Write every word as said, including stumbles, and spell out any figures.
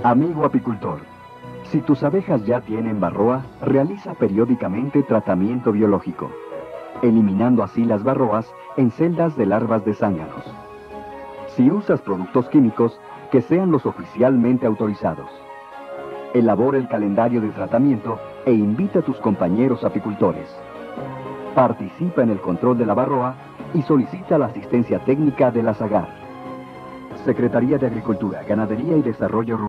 Amigo apicultor, si tus abejas ya tienen varroa, realiza periódicamente tratamiento biológico, eliminando así las varroas en celdas de larvas de zánganos. Si usas productos químicos, que sean los oficialmente autorizados. Elabora el calendario de tratamiento e invita a tus compañeros apicultores. Participa en el control de la varroa y solicita la asistencia técnica de la SAGAR. Secretaría de Agricultura, Ganadería y Desarrollo Rural.